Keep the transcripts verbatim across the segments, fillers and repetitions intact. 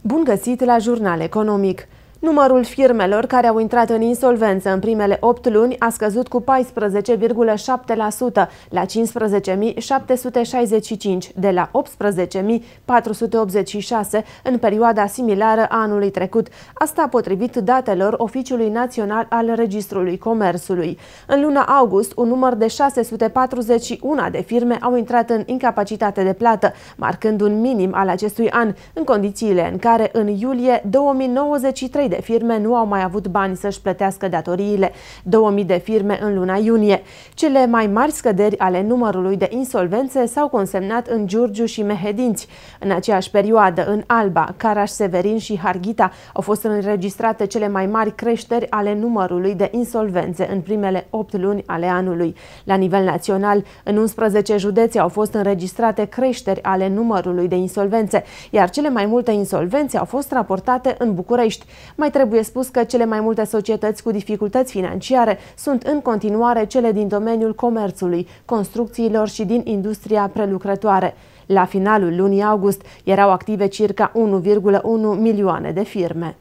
Bun găsit la Jurnal Economic! Numărul firmelor care au intrat în insolvență în primele opt luni a scăzut cu paisprezece virgulă șapte la sută la cincisprezece mii șapte sute șaizeci și cinci, de la optsprezece mii patru sute optzeci și șase în perioada similară a anului trecut, asta potrivit datelor Oficiului Național al Registrului Comerțului. În luna august, un număr de șase sute patruzeci și unu de firme au intrat în incapacitate de plată, marcând un minim al acestui an, în condițiile în care în iulie două mii nouăzeci și trei de firme nu au mai avut bani să-și plătească datoriile, două mii de firme în luna iunie. Cele mai mari scăderi ale numărului de insolvențe s-au consemnat în Giurgiu și Mehedinți. În aceeași perioadă, în Alba, Caraș-Severin și Harghita au fost înregistrate cele mai mari creșteri ale numărului de insolvențe în primele opt luni ale anului. La nivel național, în unsprezece județe au fost înregistrate creșteri ale numărului de insolvențe, iar cele mai multe insolvențe au fost raportate în București. Mai trebuie spus că cele mai multe societăți cu dificultăți financiare sunt în continuare cele din domeniul comerțului, construcțiilor și din industria prelucrătoare. La finalul lunii august erau active circa unu virgulă unu milioane de firme.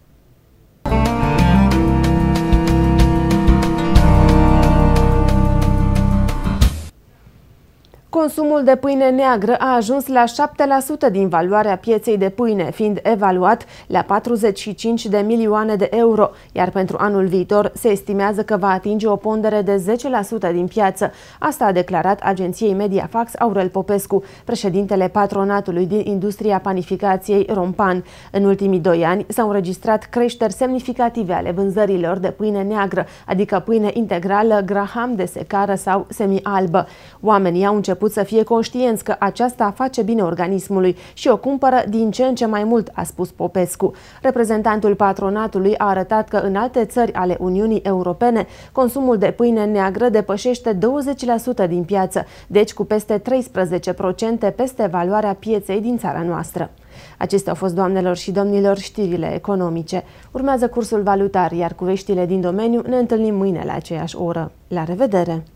Consumul de pâine neagră a ajuns la șapte la sută din valoarea pieței de pâine, fiind evaluat la patruzeci și cinci de milioane de euro, iar pentru anul viitor se estimează că va atinge o pondere de zece la sută din piață. Asta a declarat agenției Mediafax Aurel Popescu, președintele patronatului din industria panificației Rompan. În ultimii doi ani s-au înregistrat creșteri semnificative ale vânzărilor de pâine neagră, adică pâine integrală, graham de secară sau semi-albă. Oamenii au început să fie conștienți că aceasta face bine organismului și o cumpără din ce în ce mai mult, a spus Popescu. Reprezentantul patronatului a arătat că în alte țări ale Uniunii Europene consumul de pâine neagră depășește douăzeci la sută din piață, deci cu peste treisprezece la sută peste valoarea pieței din țara noastră. Acestea au fost, doamnelor și domnilor, știrile economice. Urmează cursul valutar, iar cu veștile din domeniu ne întâlnim mâine la aceeași oră. La revedere!